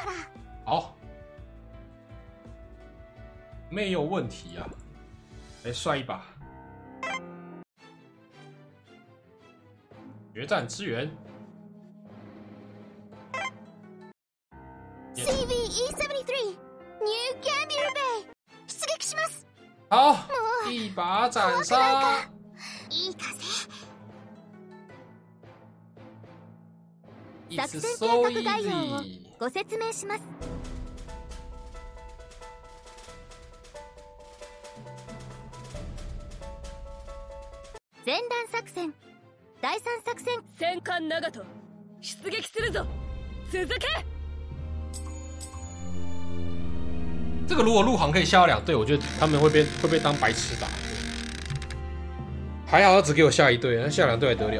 好，没有问题啊，来帅一把。决战支援。 CVE73 New Gambier Bay 出撃します。 好，一把斩杀。 いい風。 作戦計画概要をご説明します。前段作戦、第三作戦。 戦艦長門、出撃するぞ。続け。 这个如果入航可以下2队，我觉得他们会被当白痴打。还好他只给我下1队，那下2队还得了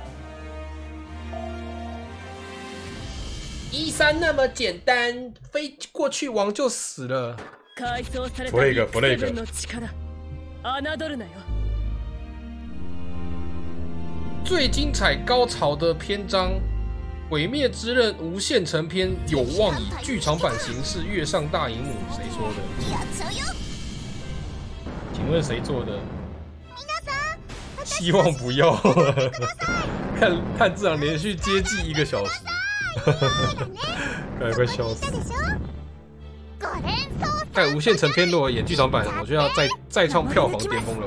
？13那么简单，飞过去王就死了。flag の力、侮るなよ。 最精彩高潮的篇章《毁灭之刃无限城篇》有望以剧场版形式跃上大荧幕，谁说的？请问谁做的？希望不要。看这场连续接近1个小时，快笑死！看无限城篇如果演剧场版，我就要再创票房巅峰了。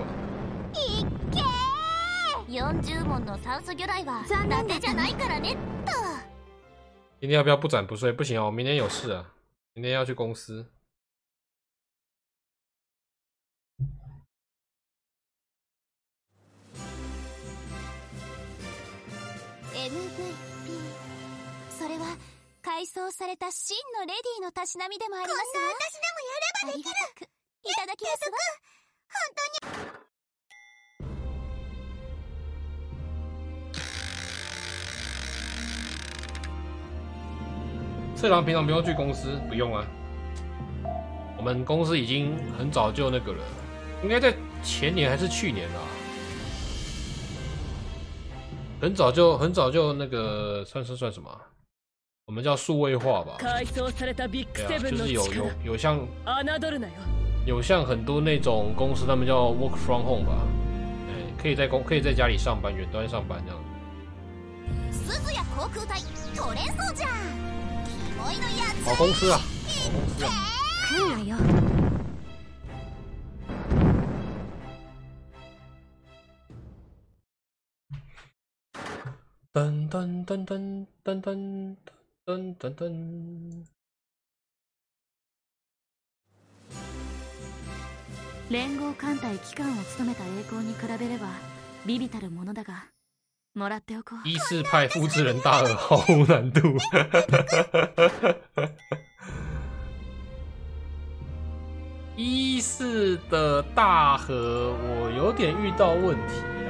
40問の酸素魚雷は伊達じゃないからねと。 今天要不要不展不睡？不行啊，我明天有事啊，明天要去公司。 MVP、それは改装された真のレディのたしなみでもありますわ。こんな私でもやればできる。いただきますわ。本当に。 次郎平常不用去公司，不用啊。我们公司已经很早就那个了，应该在前年还是去年啊，很早就那个算什么？我们叫数位化吧。对啊，就是有像很多那种公司，他们叫 work from home 吧，可以在家里上班，远端上班这样。 鈴谷航空隊取れそうじゃん。 好公司啊，好公司啊！ 来来哟！ 噔噔噔噔噔噔噔噔噔。 連合艦隊機関を務めた栄光に比べれば微々たるものだが。 一四派复制人大二毫无难度。14的大和我有点遇到问题啦。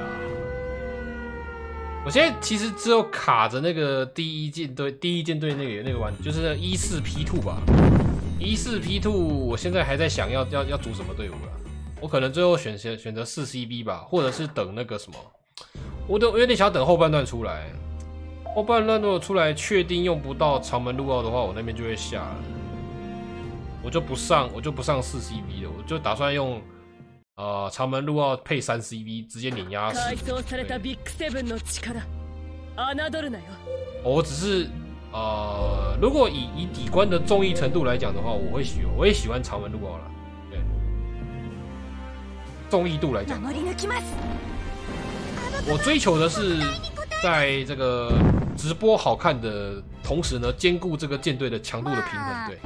我现在其实只有卡着那个第一舰队那个玩具，就是14 P2 吧。14 P2 我现在还在想要组什么队伍啦。我可能最后选择4 CB 吧，或者是等那个什么。我有点想等后半段出来，后半段如果出来确定用不到长门陆奥的话，我那边就会下了。我就不上4 CB 了，我就打算用长门陆奥配3 CB 直接碾压死。我只是如果以底关的中意程度来讲的话，我也喜欢长门陆奥啦。对，中意度来讲。我追求的是在这个直播好看的同时呢，兼顾这个舰队的强度的平衡。对。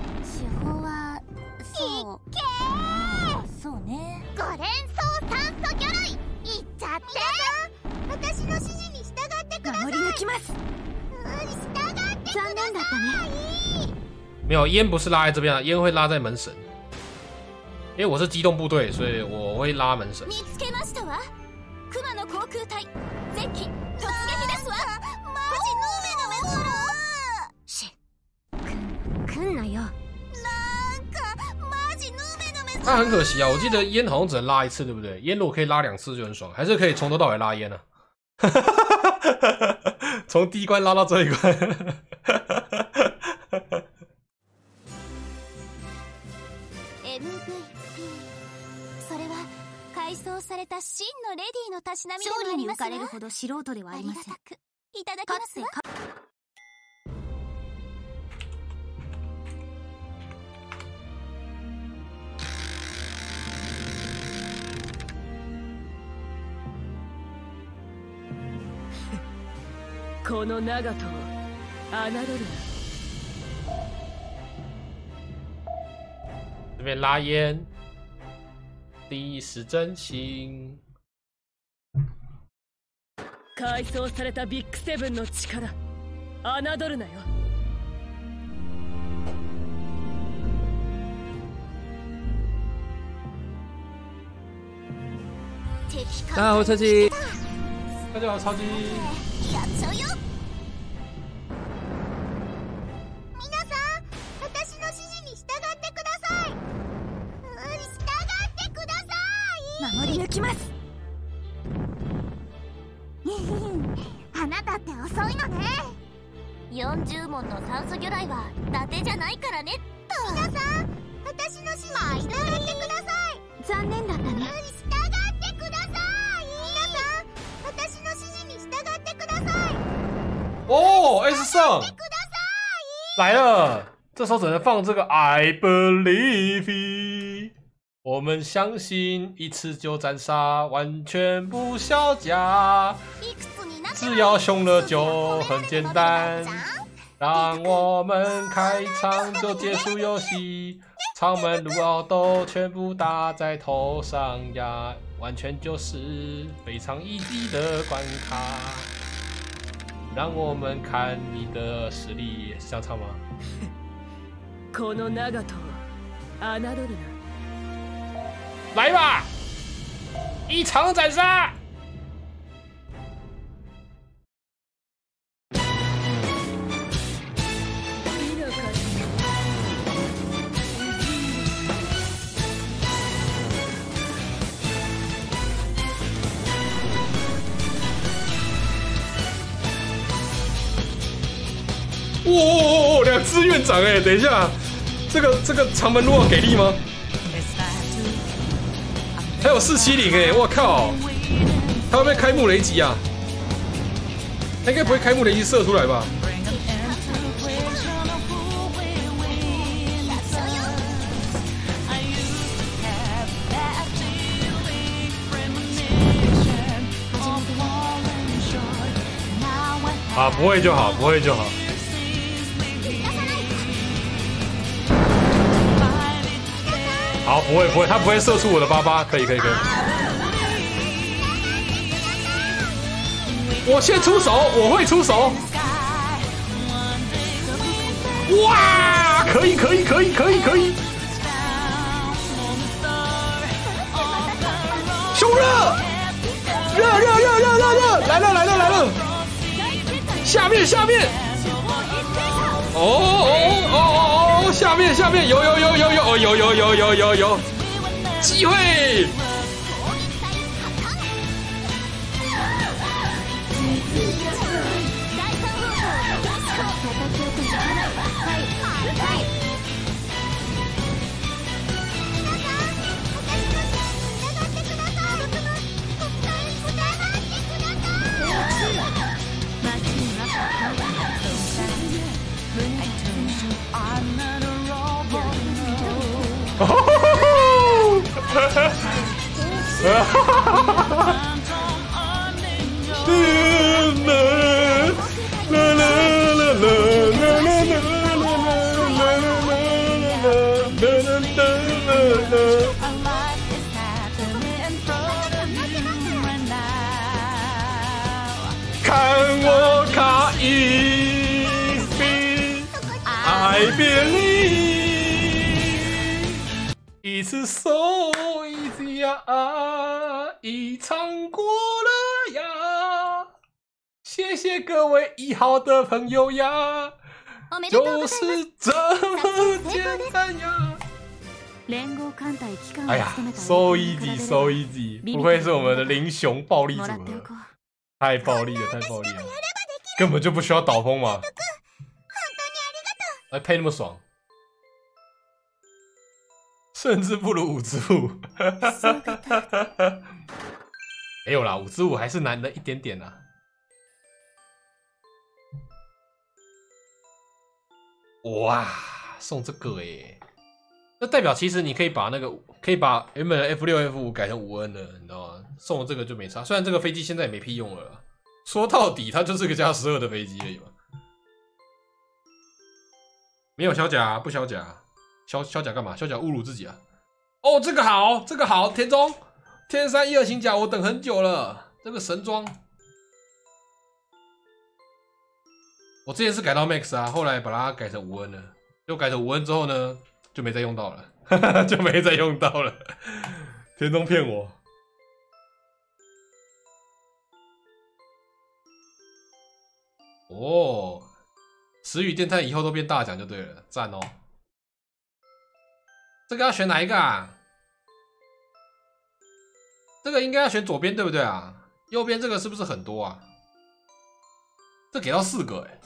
そうね。5連装酸素魚雷いっちゃって。私の指示に従ってください。守り抜きます。従ってください。残念だったね。 没有，烟不是拉在这边啊，烟会拉在门神。因为我是机动部队，所以我会拉门神。 見つけましたわ。熊野航空隊前期突撃ですわ。マジヌーメの目からし来んなよ。なんかマジヌーメの目。 那很可惜啊，我记得烟好像只能拉1次，对不对？烟如果可以拉2次就很爽，还是可以从头到尾拉烟啊。从第一关拉到最后一关。 された真のレディーのたしなみでもありますわ。勝利に浮かれるほど素人ではありません。ありがたくいただきますわ。 この長門を侮るな。 这边拉烟，第一是真心。 改装されたビッグセブンの力、侮るなよ。 大家好，超级。 大家好，超级。 やっちゃうよ。皆さん、私の指示に従ってください。従ってください。守り抜きます。あなたって遅いのね。40問の酸素魚雷は伊達じゃないからねっと。皆さん、私の指示に従ってください。残念だったね。従ってください。皆さん、私の指示に従ってください。 哦 ，S 上来了，这时候只能放这个 I believe， 我们相信一次就斩杀，完全不销假。只要凶了就很简单，让我们开场就结束游戏，场门路奥都全部打在头上呀，完全就是非常easy的关卡。让我们看你的实力，是这样唱吗？ この長門を侮るな。 来吧，一场斩杀！哇，两只院长哎，等一下，这个长门路奥给力吗？还有470哎，我靠，他会不会开幕雷击啊？他应该不会开幕雷击射出来吧？啊，不会就好，不会就好。好，不会不会，他不会射出我的88，可以。我先出手，我会出手。哇，可以。凶热，热，来了。下面。哦，下面有机会。看我卡一笔 I believe It's so easy 呀，一场过了呀，谢谢各位1号的朋友呀，就是这么简单呀。哎呀 ，so easy，so easy， 不愧是我们的灵雄暴力组合，太暴力了，根本就不需要导风嘛，还配那么爽。 甚至不如5之5。没有啦，5之5还是难了一点点啦。哇，送这个耶！那代表其实你可以把原本的 F6、F5 改成5N 了，你知道吗？送了这个就没差。虽然这个飞机现在也没屁用了啦，说到底它就是个加12的飞机而已嘛。没有小甲，不小甲，小甲干嘛？小甲侮辱自己啊！哦，这个好，这个好，田中天山1、2型甲，我等很久了，这个神装。我之前是改到 Max 啊，后来把它改成5N 了，就改成5N 之后呢，就没再用到了，就没再用到了。田中骗我。哦，石宇电探以后都变大奖就对了，赞哦。这个要选哪一个啊？这个应该要选左边对不对啊？右边这个是不是很多啊？这给到4个哎。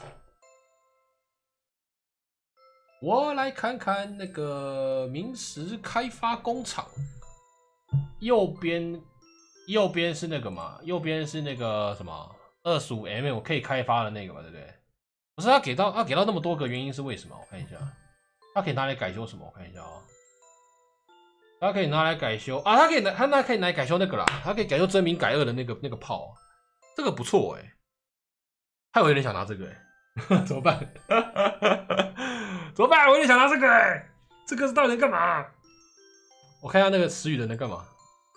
我来看看那个明石开发工厂，右边是那个嘛？右边是那个什么25mm 我可以开发的那个嘛，对不对？不是他给到那么多个，原因是为什么？我看一下，他可以拿来改修什么？我看一下啊、哦，他可以拿来改修啊，他可以拿来改修那个啦，他可以改修真名改2的那个炮、啊，这个不错哎，害我有点想拿这个哎，怎么办？怎么办？我有点想拿这个哎，这个是到底能干嘛？我看一下那个石宇的能干嘛？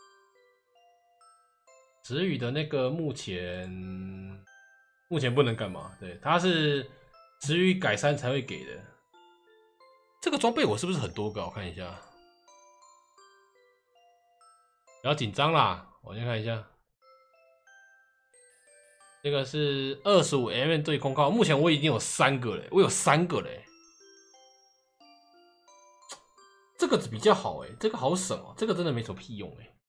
石宇的那个目前不能干嘛？对，他是石宇改3才会给的。这个装备我是不是很多个？我看一下，不要紧张啦，我先看一下。这个是25mm 对空靠，目前我已经有3个了，我有3个了。这个比较好哎，这个好省哦，这个真的没什么屁用哎。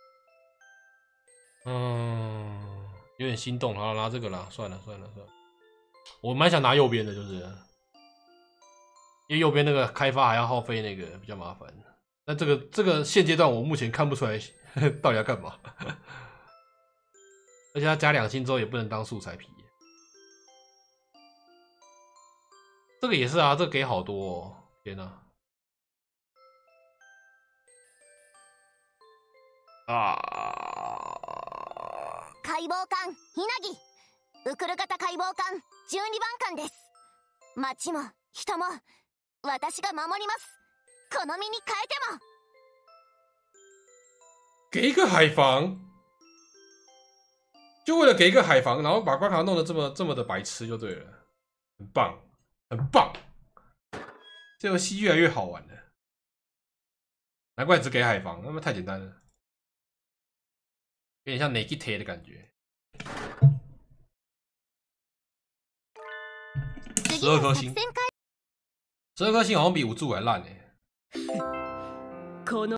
有点心动，好拿这个啦，算了。我蛮想拿右边的，就是因为右边那个开发还要耗费那个比较麻烦。那这个现阶段我目前看不出来到底要干嘛，而且它加2星之后也不能当素材皮。这个也是啊，这个给好多哦，天哪！ 解剖艦ひなぎ、ウクル型解剖艦12番艦です。町も人も私が守ります。この身に変えても。 给一个海防，就为了给一个海防，然后把关卡弄得这么的白痴就对了，很棒，很棒。这游戏越来越好玩了，难怪只给海防，那么太简单了，有点像 Naked 的感觉。12颗星，12颗星好像比5之5还烂哎。